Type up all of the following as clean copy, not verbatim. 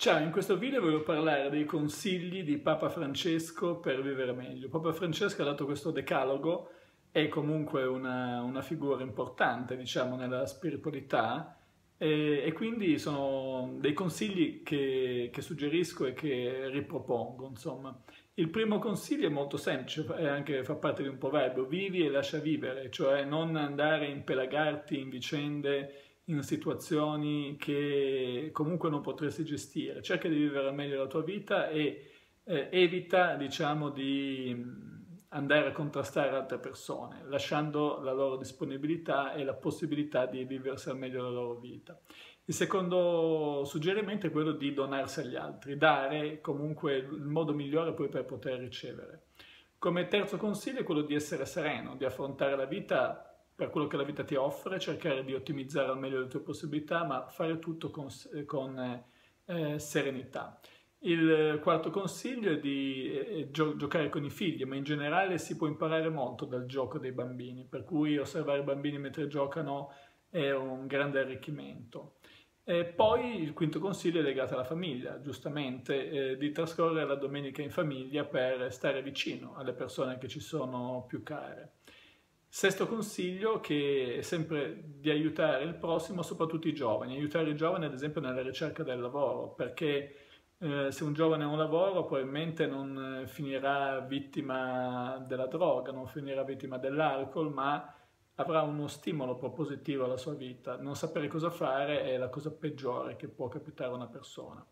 Ciao, in questo video voglio parlare dei consigli di Papa Francesco per vivere meglio. Papa Francesco ha dato questo decalogo, è comunque una figura importante, diciamo, nella spiritualità e quindi sono dei consigli che suggerisco e che ripropongo, insomma. Il primo consiglio è molto semplice, fa parte di un proverbio: vivi e lascia vivere, cioè non andare a impelagarti in vicende, in situazioni che comunque non potresti gestire. Cerca di vivere meglio la tua vita e evita, diciamo, di andare a contrastare altre persone, lasciando la loro disponibilità e la possibilità di viversi al meglio la loro vita. Il secondo suggerimento è quello di donarsi agli altri, dare comunque il modo migliore poi per poter ricevere. Come terzo consiglio è quello di essere sereno, di affrontare la vita per quello che la vita ti offre, cercare di ottimizzare al meglio le tue possibilità, ma fare tutto con serenità. Il quarto consiglio è di giocare con i figli, ma in generale si può imparare molto dal gioco dei bambini, per cui osservare i bambini mentre giocano è un grande arricchimento. E poi il quinto consiglio è legato alla famiglia, giustamente, di trascorrere la domenica in famiglia per stare vicino alle persone che ci sono più care. Sesto consiglio che è sempre di aiutare il prossimo, soprattutto i giovani. Aiutare i giovani ad esempio nella ricerca del lavoro, perché se un giovane ha un lavoro probabilmente non finirà vittima della droga, non finirà vittima dell'alcol, ma avrà uno stimolo propositivo alla sua vita. Non sapere cosa fare è la cosa peggiore che può capitare a una persona.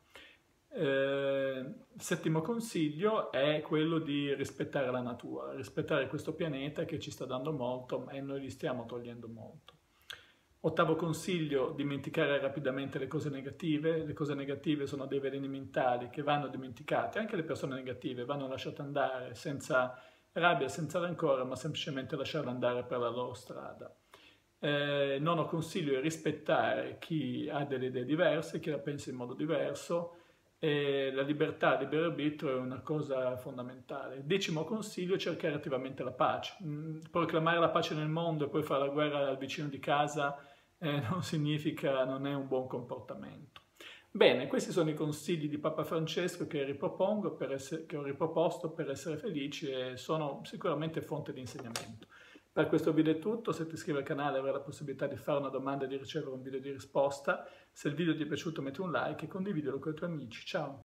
Settimo consiglio è quello di rispettare la natura, rispettare questo pianeta che ci sta dando molto e noi gli stiamo togliendo molto. Ottavo consiglio: dimenticare rapidamente le cose negative. Le cose negative sono dei veleni mentali che vanno dimenticate, anche le persone negative vanno lasciate andare senza rabbia, senza rancore, ma semplicemente lasciarle andare per la loro strada. Nono consiglio è rispettare chi ha delle idee diverse, chi la pensa in modo diverso, e la libertà, il libero arbitrio è una cosa fondamentale. Decimo consiglio è cercare attivamente la pace. Proclamare la pace nel mondo e poi fare la guerra al vicino di casa non è un buon comportamento. Bene, questi sono i consigli di Papa Francesco che ho riproposto per essere felici e sono sicuramente fonte di insegnamento. Per questo video è tutto. Se ti iscrivi al canale avrai la possibilità di fare una domanda e di ricevere un video di risposta. Se il video ti è piaciuto metti un like e condividilo con i tuoi amici. Ciao!